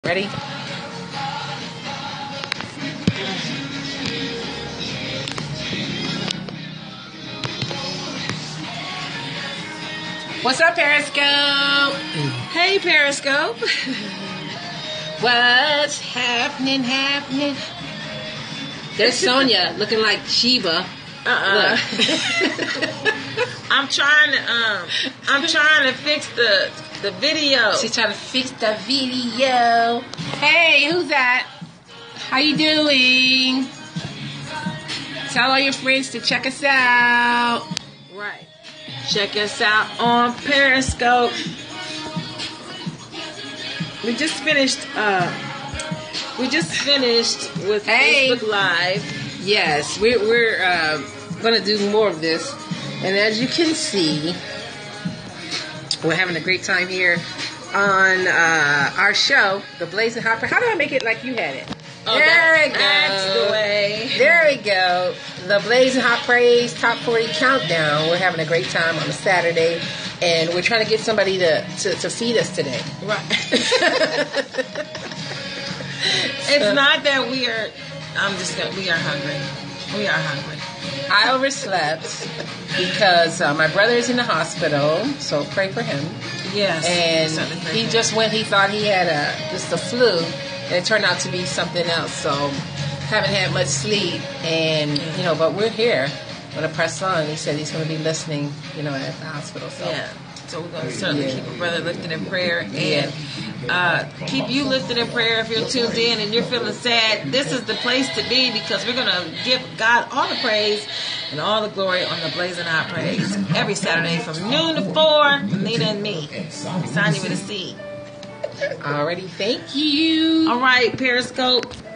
Ready? What's up, Periscope? Hey, Periscope. What's happening? There's Sonia looking like Sheba. I'm trying to fix the video. She's trying to fix the video. Hey, who's that? How you doing? Tell all your friends to check us out. Right. Check us out on Periscope. We just finished with Facebook Live. Yes, we're going to do more of this. And as you can see, we're having a great time here on our show, The Blazing Hot Praise. How do I make it like you had it? Oh, there we go. That's the way. There we go. The Blazing Hot Praise Top 40 Countdown. We're having a great time on a Saturday. And we're trying to get somebody to feed us today. Right. It's not that we are hungry. We are hungry. I overslept because my brother is in the hospital, so pray for him. Yes. And he just went, he thought he had just the flu, and it turned out to be something else. So haven't had much sleep, and but we're here. I'm going to press on. He said he's going to be listening, at the hospital. So. Yeah. So we're going to certainly keep a brother lifted in prayer and keep you lifted in prayer if you're tuned in and you're feeling sad. This is the place to be because we're going to give God all the praise and all the glory on the Blazing Hot Praise every Saturday from noon to 4. Nina and me. Sonya with a C. Alrighty, thank you. All right, Periscope.